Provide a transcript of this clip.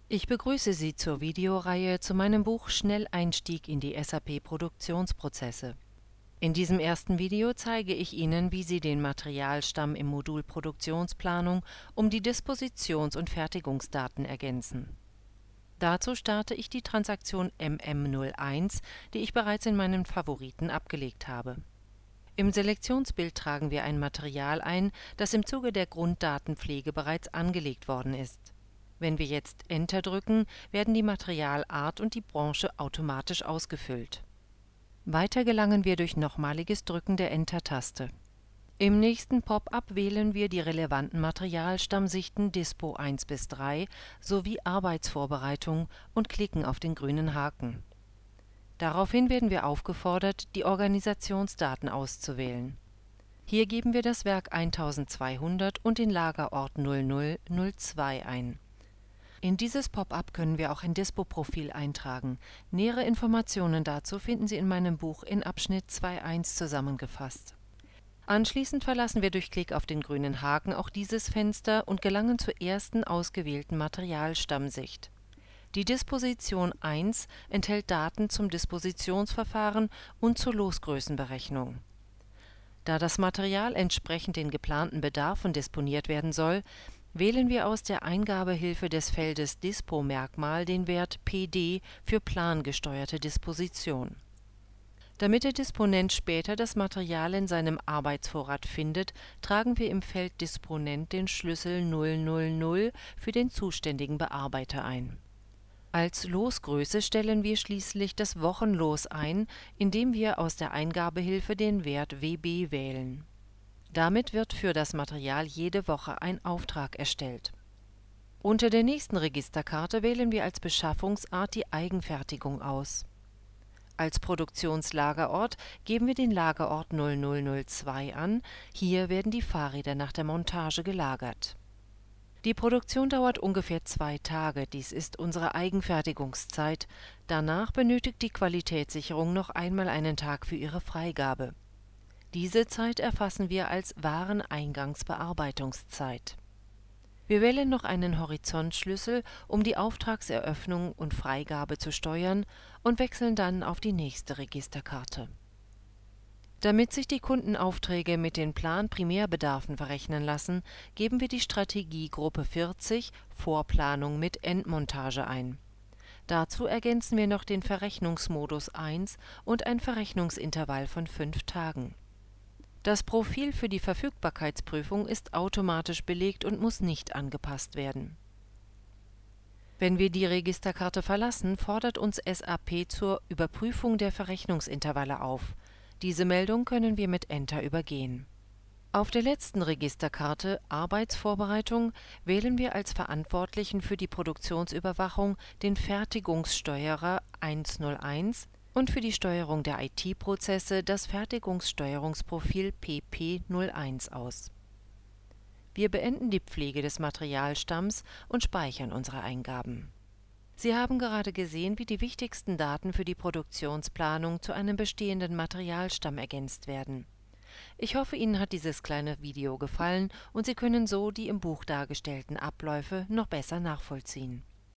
Ich begrüße Sie zur Videoreihe zu meinem Buch Schnelleinstieg in die SAP-Produktionsprozesse. In diesem ersten Video zeige ich Ihnen, wie Sie den Materialstamm im Modul Produktionsplanung um die Dispositions- und Fertigungsdaten ergänzen. Dazu starte ich die Transaktion MM01, die ich bereits in meinen Favoriten abgelegt habe. Im Selektionsbild tragen wir ein Material ein, das im Zuge der Grunddatenpflege bereits angelegt worden ist. Wenn wir jetzt Enter drücken, werden die Materialart und die Branche automatisch ausgefüllt. Weiter gelangen wir durch nochmaliges Drücken der Enter-Taste. Im nächsten Pop-up wählen wir die relevanten Materialstammsichten Dispo 1 bis 3 sowie Arbeitsvorbereitung und klicken auf den grünen Haken. Daraufhin werden wir aufgefordert, die Organisationsdaten auszuwählen. Hier geben wir das Werk 1200 und den Lagerort 0002 ein. In dieses Pop-up können wir auch ein Dispo-Profil eintragen. Nähere Informationen dazu finden Sie in meinem Buch in Abschnitt 2.1 zusammengefasst. Anschließend verlassen wir durch Klick auf den grünen Haken auch dieses Fenster und gelangen zur ersten ausgewählten Materialstammsicht. Die Disposition 1 enthält Daten zum Dispositionsverfahren und zur Losgrößenberechnung. Da das Material entsprechend den geplanten Bedarfen disponiert werden soll, wählen wir aus der Eingabehilfe des Feldes Dispo-Merkmal den Wert PD für plangesteuerte Disposition. Damit der Disponent später das Material in seinem Arbeitsvorrat findet, tragen wir im Feld Disponent den Schlüssel 000 für den zuständigen Bearbeiter ein. Als Losgröße stellen wir schließlich das Wochenlos ein, indem wir aus der Eingabehilfe den Wert WB wählen. Damit wird für das Material jede Woche ein Auftrag erstellt. Unter der nächsten Registerkarte wählen wir als Beschaffungsart die Eigenfertigung aus. Als Produktionslagerort geben wir den Lagerort 0002 an, hier werden die Fahrräder nach der Montage gelagert. Die Produktion dauert ungefähr 2 Tage, dies ist unsere Eigenfertigungszeit, danach benötigt die Qualitätssicherung noch einmal einen Tag für ihre Freigabe. Diese Zeit erfassen wir als Wareneingangsbearbeitungszeit. Wir wählen noch einen Horizontschlüssel, um die Auftragseröffnung und Freigabe zu steuern, und wechseln dann auf die nächste Registerkarte. Damit sich die Kundenaufträge mit den Plan-Primärbedarfen verrechnen lassen, geben wir die Strategie Gruppe 40 Vorplanung mit Endmontage ein. Dazu ergänzen wir noch den Verrechnungsmodus 1 und ein Verrechnungsintervall von 5 Tagen. Das Profil für die Verfügbarkeitsprüfung ist automatisch belegt und muss nicht angepasst werden. Wenn wir die Registerkarte verlassen, fordert uns SAP zur Überprüfung der Verrechnungsintervalle auf. Diese Meldung können wir mit Enter übergehen. Auf der letzten Registerkarte Arbeitsvorbereitung wählen wir als Verantwortlichen für die Produktionsüberwachung den Fertigungssteuerer 101 und für die Steuerung der IT-Prozesse das Fertigungssteuerungsprofil PP01 aus. Wir beenden die Pflege des Materialstamms und speichern unsere Eingaben. Sie haben gerade gesehen, wie die wichtigsten Daten für die Produktionsplanung zu einem bestehenden Materialstamm ergänzt werden. Ich hoffe, Ihnen hat dieses kleine Video gefallen und Sie können so die im Buch dargestellten Abläufe noch besser nachvollziehen.